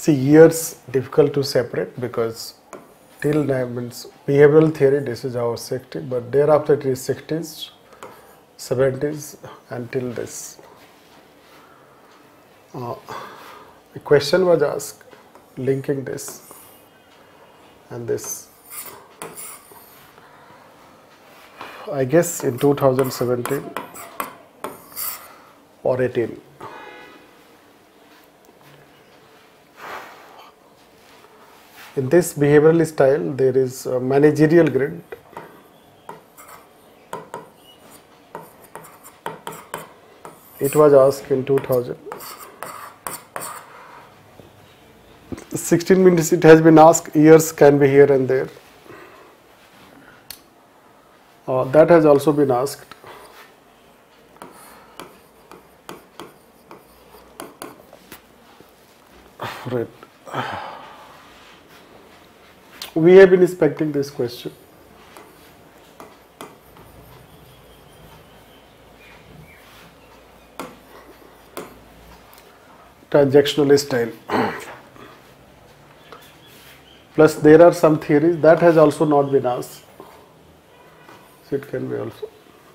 See, years difficult to separate because till now means behavioral theory, this is our 60, but thereafter it is 60s, 70s until this. A question was asked linking this and this. I guess in 2017 or 18. In this behavioral style, there is a managerial grid. It was asked in 2000. 16 minutes it has been asked, years can be here and there. That has also been asked. Right. We have been expecting this question. Transactional style. Plus there are some theories that has also not been asked. So it can be also.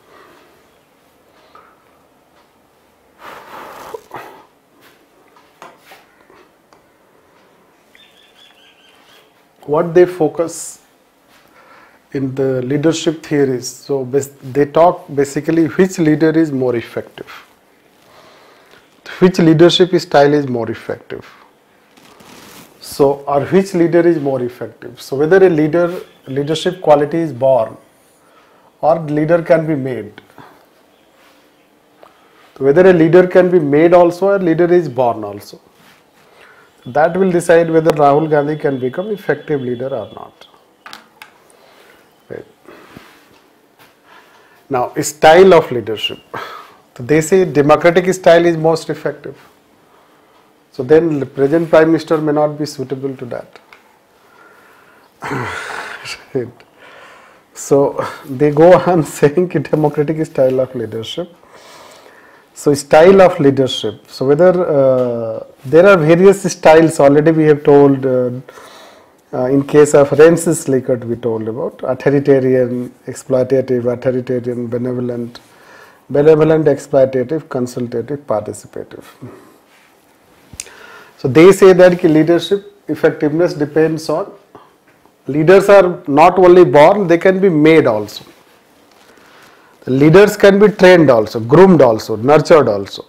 What they focus in the leadership theories, so they talk basically which leader is more effective, which leadership style is more effective, so or which leader is more effective. So whether a leadership quality is born or leader can be made. So whether a leader can be made also or leader is born also. That will decide whether Rahul Gandhi can become effective leader or not. Right. Now, style of leadership. So they say democratic style is most effective. So then the present Prime Minister may not be suitable to that. Right. So they go on saying democratic style of leadership. So style of leadership. So whether there are various styles already we have told in case of Rennes Likert we told about authoritarian, exploitative, authoritarian, benevolent, exploitative, consultative, participative. So they say that leadership effectiveness depends on leaders are not only born, they can be made also. The leaders can be trained also, groomed also, nurtured also.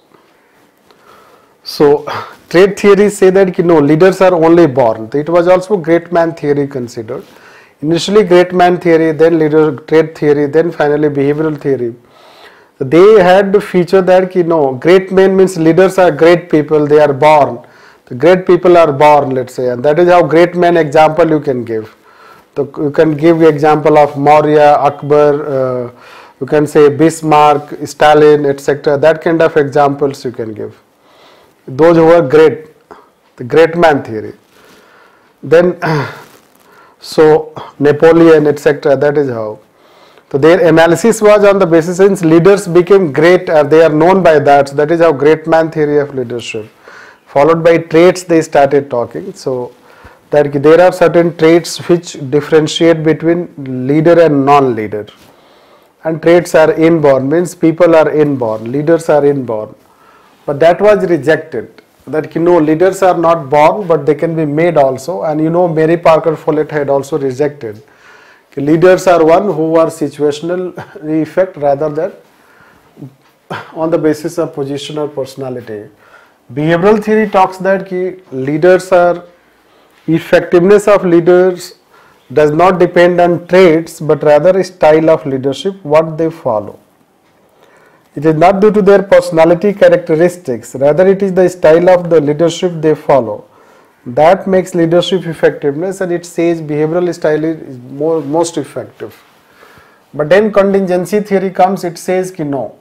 So trait theories say that no, leaders are only born. It was also great man theory considered. Initially great man theory, then leader trait theory, then finally behavioral theory. So they had the feature that no, great men means leaders are great people, they are born. The great people are born, let's say, and that is how great man example you can give. So you can give the example of Maurya, Akbar, you can say Bismarck, Stalin, etc. That kind of examples you can give. Those who are great, the great man theory. Then, so Napoleon, etc. That is how. So their analysis was on the basis since leaders became great, they are known by that. So that is how great man theory of leadership. Followed by traits they started talking. So that there are certain traits which differentiate between leader and non-leader. And traits are inborn, means people are inborn, leaders are inborn. But that was rejected. That leaders are not born, but they can be made also. And Mary Parker Follett had also rejected. Leaders are one who are situational effect rather than on the basis of position or personality. Behavioral theory talks that leaders are, effectiveness of leaders does not depend on traits but rather a style of leadership, what they follow. It is not due to their personality characteristics, rather it is the style of the leadership they follow. That makes leadership effectiveness, and it says behavioral style is most effective. But then contingency theory comes, it says no.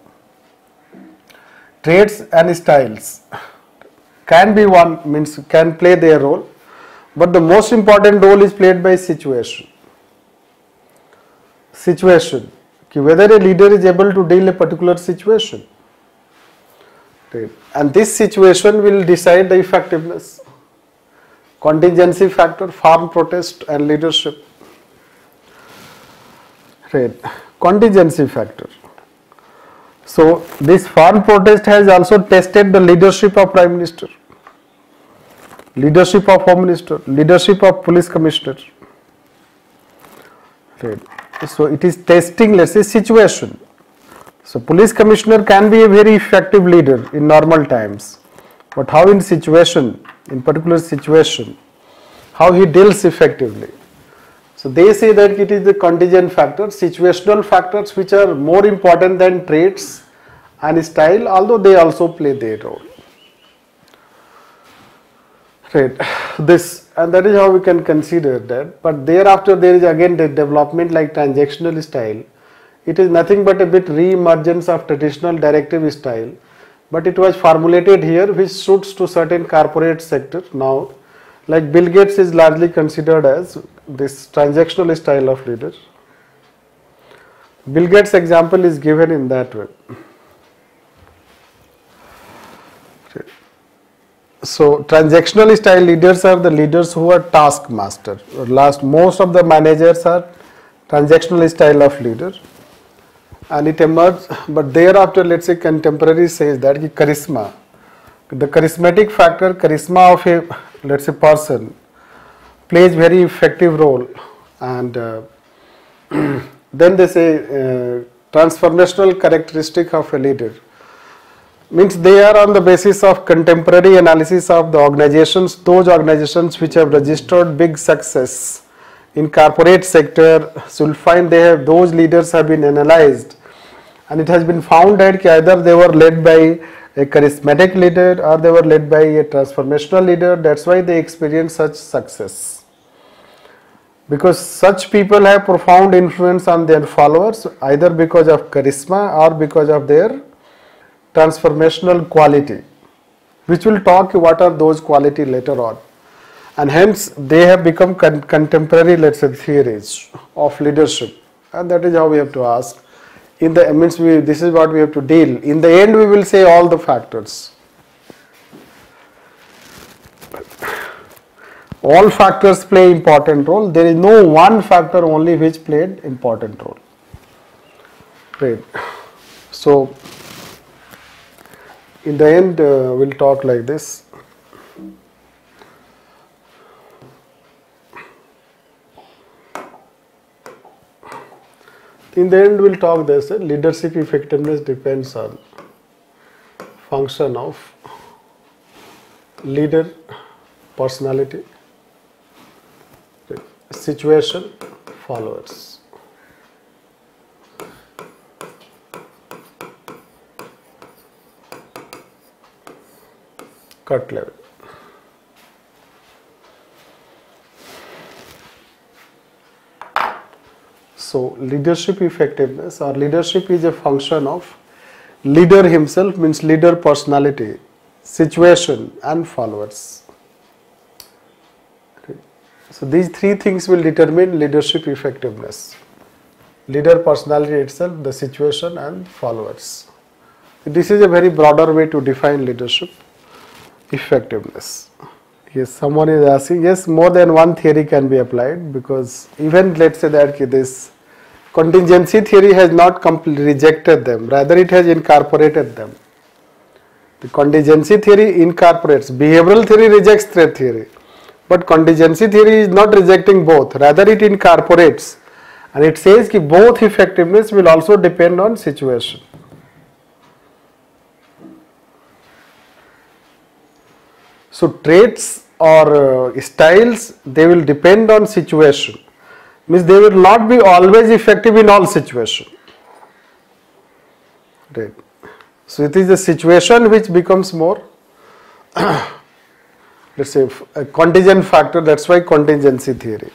Traits and styles can be one, means can play their role. But the most important role is played by situation. Situation. Whether a leader is able to deal a particular situation. Right. And this situation will decide the effectiveness. Contingency factor, farm protest and leadership. Right. Contingency factor. So this farm protest has also tested the leadership of Prime Minister, leadership of Home Minister, leadership of Police Commissioner. Right. So it is testing, let's say, situation. So Police Commissioner can be a very effective leader in normal times, but how in situation, in particular situation, how he deals effectively. So they say that it is the contingent factors, situational factors which are more important than traits and style, although they also play their role. Right, this, and that is how we can consider that. But thereafter there is again the development like transactional style. It is nothing but a bit re-emergence of traditional directive style, but it was formulated here which suits to certain corporate sector now. Like Bill Gates is largely considered as this transactional style of leader. Bill Gates example is given in that way. So transactional style leaders are the leaders who are taskmaster. Most of the managers are transactional style of leader, and it emerged. But thereafter, let's say contemporary says that charisma, the charismatic factor, charisma of a, let's say, person plays very effective role, and then they say transformational characteristic of a leader. Means they are on the basis of contemporary analysis of the organizations, those organizations which have registered big success in corporate sector. So you'll find they have, those leaders have been analyzed, and it has been found that either they were led by a charismatic leader or they were led by a transformational leader. That's why they experience such success, because such people have profound influence on their followers either because of charisma or because of their transformational quality, which will talk what are those quality later on, and hence they have become contemporary, let's say, theories of leadership, and that is how we have to ask. In the means this is what we have to deal. In the end, we will say all the factors. All factors play important role. There is no one factor only which played important role. Right. So in the end, we'll talk like this. In the end, we'll talk this. Leadership effectiveness depends on function of leader, personality, situation, followers. Cut level. So leadership effectiveness or leadership is a function of leader himself, means leader personality, situation and followers. Okay. So these three things will determine leadership effectiveness: leader personality itself, the situation and followers. This is a very broader way to define leadership effectiveness. Yes, someone is asking, yes, more than one theory can be applied, because even let's say that this contingency theory has not completely rejected them, rather it has incorporated them. The contingency theory incorporates, behavioral theory rejects threat theory, but contingency theory is not rejecting both, rather it incorporates, and it says that both effectiveness will also depend on situation. So traits or styles, they will depend on situation, means they will not be always effective in all situations. Right. So it is the situation which becomes more let's say a contingent factor. That's why contingency theory.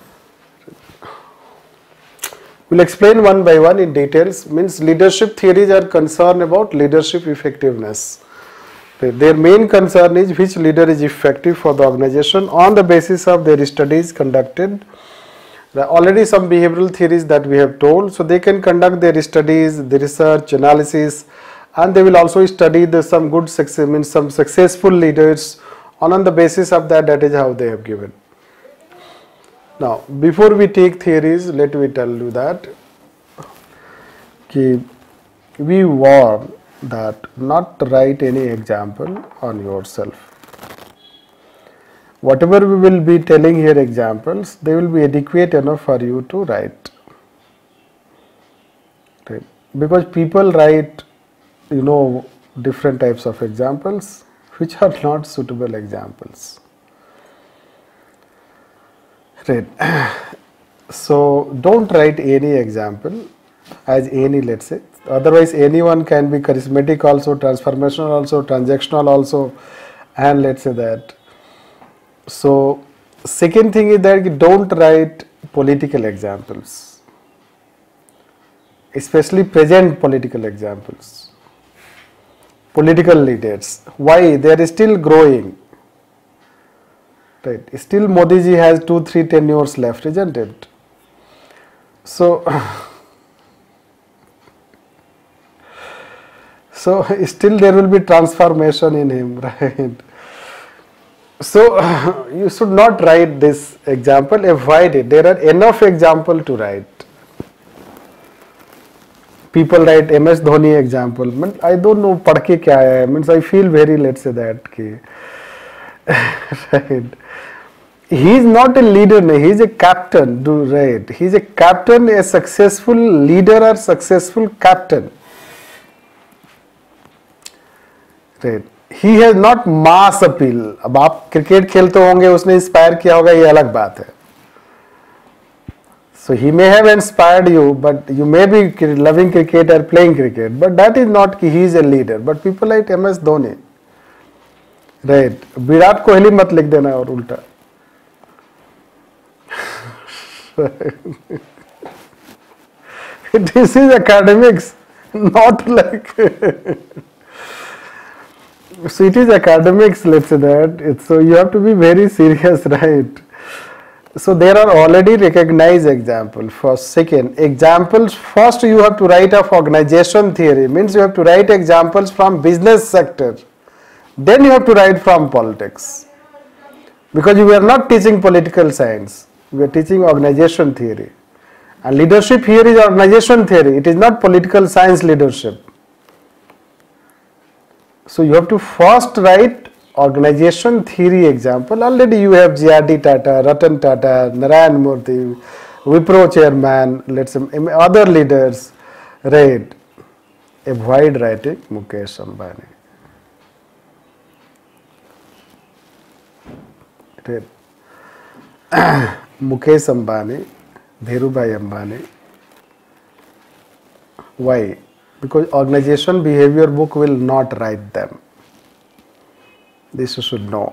We'll explain one by one in details. Means leadership theories are concerned about leadership effectiveness. Their main concern is which leader is effective for the organization on the basis of their studies conducted. There are already some behavioral theories that we have told, so they can conduct their studies, the research, analysis, and they will also study some good success, means some successful leaders On the basis of that, that is how they have given. Now, before we take theories, let me tell you that we warn that not to write any example on yourself. Whatever we will be telling here examples, they will be adequate enough for you to write. Right? Because people write, different types of examples which are not suitable examples. Right. So don't write any example as any, let's say. Otherwise, anyone can be charismatic also, transformational also, transactional also, and let's say that. So second thing is that don't write political examples, especially present political examples. Political leaders. Why? They are still growing. Right. Still Modi ji has 2, 3 tenures left, isn't it? So, still there will be transformation in him, right? So, you should not write this example, avoid it. There are enough examples to write. People write MS Dhoni example. I don't know पढ़ के क्या है. Means I feel very, let's say that कि right. He is not a leader, he is a captain, right? He is a captain, a successful leader or successful captain. Right. He has not mass appeal. अब आप cricket खेलते होंगे, उसने inspire किया होगा, ये अलग बात है. So he may have inspired you, but you may be loving cricket or playing cricket, but that is not he is a leader. But people like MS Dhoni, right? Virat Kohli मत लिख देना और उल्टा. This is academics, not like. So it is academics, let's say that. So you have to be very serious, right? So there are already recognized examples. First, second, examples. First, you have to write of organization theory. Means you have to write examples from business sector. Then you have to write from politics. Because we are not teaching political science. We are teaching organization theory. And leadership here is organization theory. It is not political science leadership. So you have to first write organization theory example. Already you have J.R.D. Tata, Ratan Tata, Narayan Murthy, Wipro chairman, let's say other leaders, right? Avoid writing Mukesh Ambani. Right. Mukesh Ambani, Dhirubhai Ambani. Why? Because organization behavior book will not write them. This you should know.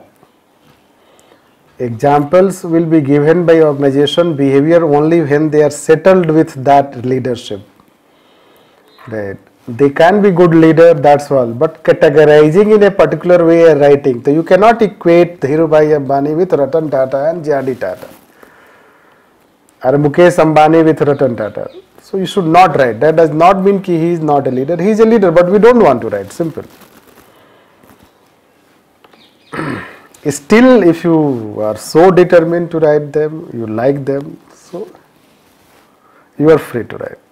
Examples will be given by organization behavior only when they are settled with that leadership. Right. They can be good leader, that's all. But categorizing in a particular way and writing. So you cannot equate Dhirubhai Ambani with Ratan Tata and J.R.D. Tata. Or Mukesh Ambani with Ratan Tata. So you should not write. That does not mean that he is not a leader. He is a leader, but we don't want to write. Simple. Still, if you are so determined to write them, you like them, so you are free to write.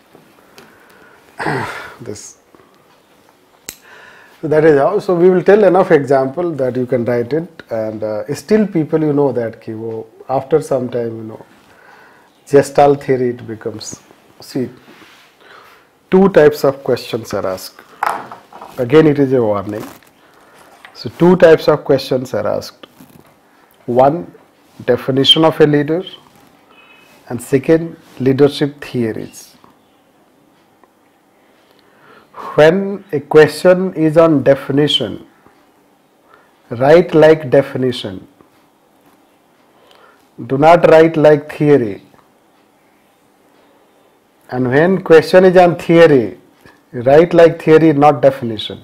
This. So that is how. So we will tell enough example that you can write it, and still people that after some time Gestalt theory it becomes. See, 2 types of questions are asked. Again, it is a warning. So 2 types of questions are asked. One, definition of a leader, and second, leadership theories. When a question is on definition, write like definition. Do not write like theory. And when question is on theory, write like theory, not definition.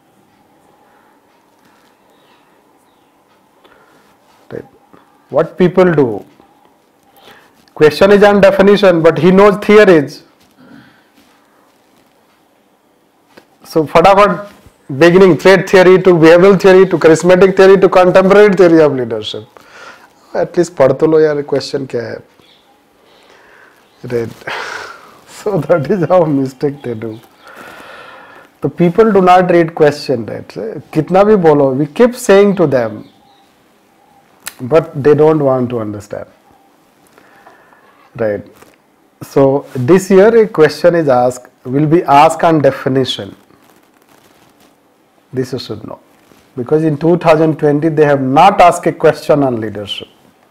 Right. What people do? Question is on definition, but he knows theories. So, फटाफट beginning thread theory to behavioral theory to charismatic theory to contemporary theory of leadership. At least पढ़ तो लो यार, question क्या है? Right. So that is how mistake they do. The people do not read question, right? कितना भी बोलो, we keep saying to them, but they don't want to understand. Right. So this year a question is asked, will be asked on definition. This you should know. Because in 2020 they have not asked a question on leadership.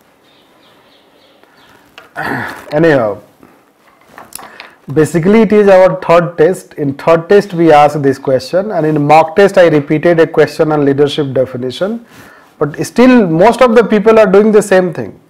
Anyhow, basically it is our third test. In third test we asked this question, and in mock test I repeated a question on leadership definition. But still most of the people are doing the same thing.